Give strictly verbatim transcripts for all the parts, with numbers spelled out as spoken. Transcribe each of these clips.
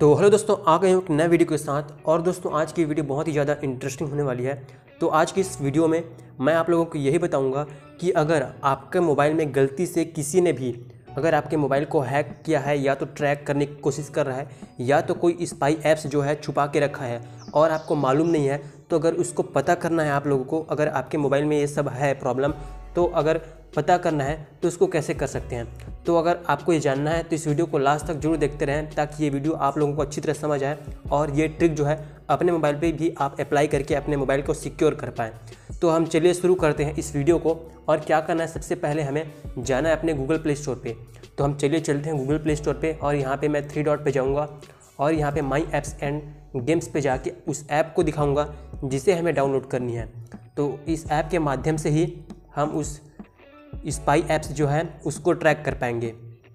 तो हेलो दोस्तों, आ गए हूँ एक नए वीडियो के साथ। और दोस्तों आज की वीडियो बहुत ही ज़्यादा इंटरेस्टिंग होने वाली है। तो आज की इस वीडियो में मैं आप लोगों को यही बताऊंगा कि अगर आपके मोबाइल में गलती से किसी ने भी अगर आपके मोबाइल को हैक किया है या तो ट्रैक करने की कोशिश कर रहा है या तो कोई स्पाई ऐप्स जो है छुपा के रखा है और आपको मालूम नहीं है, तो अगर उसको पता करना है आप लोगों को, अगर आपके मोबाइल में ये सब है प्रॉब्लम, तो अगर पता करना है तो उसको कैसे कर सकते हैं। तो अगर आपको ये जानना है तो इस वीडियो को लास्ट तक जरूर देखते रहें ताकि ये वीडियो आप लोगों को अच्छी तरह समझ आए और ये ट्रिक जो है अपने मोबाइल पे भी आप अप्लाई करके अपने मोबाइल को सिक्योर कर पाएँ। तो हम चलिए शुरू करते हैं इस वीडियो को। और क्या करना है, सबसे पहले हमें जाना है अपने गूगल प्ले स्टोर पे। तो हम चलिए चलते हैं गूगल प्ले स्टोर पे और यहाँ पे मैं थ्री डॉट पे जाऊँगा और यहाँ पे माई ऐप्स एंड गेम्स पे जाके उस ऐप को दिखाऊँगा जिसे हमें डाउनलोड करनी है। तो इस ऐप के माध्यम से ही हम उस स्पाई ऐप्स जो है उसको ट्रैक कर पाएंगे।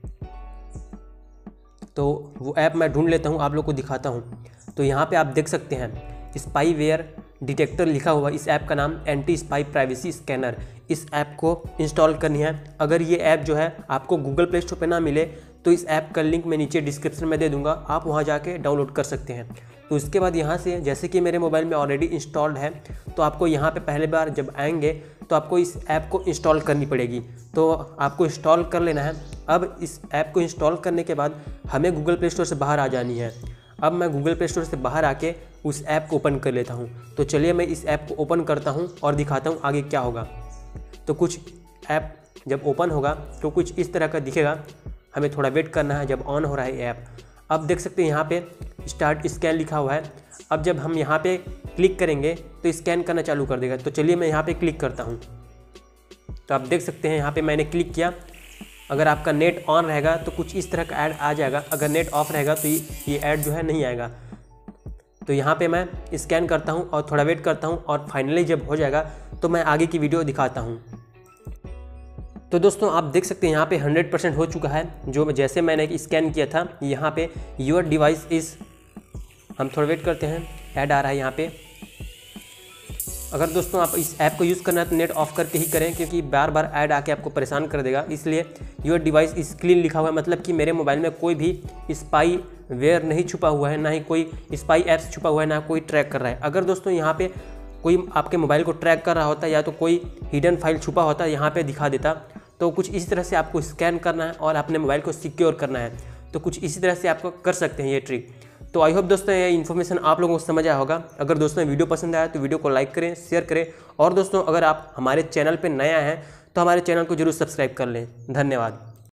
तो वो ऐप मैं ढूंढ लेता हूँ, आप लोग को दिखाता हूँ। तो यहाँ पे आप देख सकते हैं स्पाई वेयर डिटेक्टर लिखा हुआ, इस ऐप का नाम एंटी स्पाई प्राइवेसी स्कैनर। इस ऐप को इंस्टॉल करनी है। अगर ये ऐप जो है आपको गूगल प्ले स्टोर पे ना मिले तो इस ऐप का लिंक मैं नीचे डिस्क्रिप्शन में दे दूंगा, आप वहाँ जाके डाउनलोड कर सकते हैं। तो उसके बाद यहाँ से, जैसे कि मेरे मोबाइल में ऑलरेडी इंस्टॉल्ड है, तो आपको यहाँ पे पहले बार जब आएंगे तो आपको इस ऐप को इंस्टॉल करनी पड़ेगी। तो आपको इंस्टॉल कर लेना है। अब इस ऐप को इंस्टॉल करने के बाद हमें गूगल प्ले स्टोर से बाहर आ जानी है। अब मैं गूगल प्ले स्टोर से बाहर आके उस ऐप को ओपन कर लेता हूँ। तो चलिए मैं इस ऐप को ओपन करता हूँ और दिखाता हूँ आगे क्या होगा। तो कुछ ऐप जब ओपन होगा तो कुछ इस तरह का दिखेगा, हमें थोड़ा वेट करना है जब ऑन हो रहा है ये ऐप। अब देख सकते हैं यहाँ पे स्टार्ट स्कैन लिखा हुआ है। अब जब हम यहाँ पे क्लिक करेंगे तो स्कैन करना चालू कर देगा। तो चलिए मैं यहाँ पे क्लिक करता हूँ। तो आप देख सकते हैं यहाँ पे मैंने क्लिक किया। अगर आपका नेट ऑन रहेगा तो कुछ इस तरह का ऐड आ जाएगा, अगर नेट ऑफ रहेगा तो ये ऐड जो है नहीं आएगा। तो यहाँ पे मैं स्कैन करता हूँ और थोड़ा वेट करता हूँ और फाइनली जब हो जाएगा तो मैं आगे की वीडियो दिखाता हूँ। तो दोस्तों आप देख सकते हैं यहाँ पे हंड्रेड परसेंट हो चुका है, जो जैसे मैंने स्कैन किया था। यहाँ पे योर डिवाइस इज़, हम थोड़ा वेट करते हैं, ऐड आ रहा है यहाँ पे। अगर दोस्तों आप इस ऐप को यूज़ करना है तो नेट ऑफ करके ही करें, क्योंकि बार बार ऐड आके आपको परेशान कर देगा। इसलिए योर डिवाइस इज़ क्लीन लिखा हुआ है, मतलब कि मेरे मोबाइल में कोई भी स्पाई वेयर नहीं छुपा हुआ है, ना ही कोई स्पाई ऐप्स छुपा हुआ है, ना कोई ट्रैक कर रहा है। अगर दोस्तों यहाँ पे कोई आपके मोबाइल को ट्रैक कर रहा होता या तो कोई हिडन फाइल छुपा होता, यहाँ पे दिखा देता। तो कुछ इसी तरह से आपको स्कैन करना है और अपने मोबाइल को सिक्योर करना है। तो कुछ इसी तरह से आपको कर सकते हैं ये ट्रिक। तो आई होप दोस्तों ये इन्फॉर्मेशन आप लोगों को समझ आया होगा। अगर दोस्तों वीडियो पसंद आया तो वीडियो को लाइक करें, शेयर करें। और दोस्तों अगर आप हमारे चैनल पर नया हैं तो हमारे चैनल को जरूर सब्सक्राइब कर लें। धन्यवाद।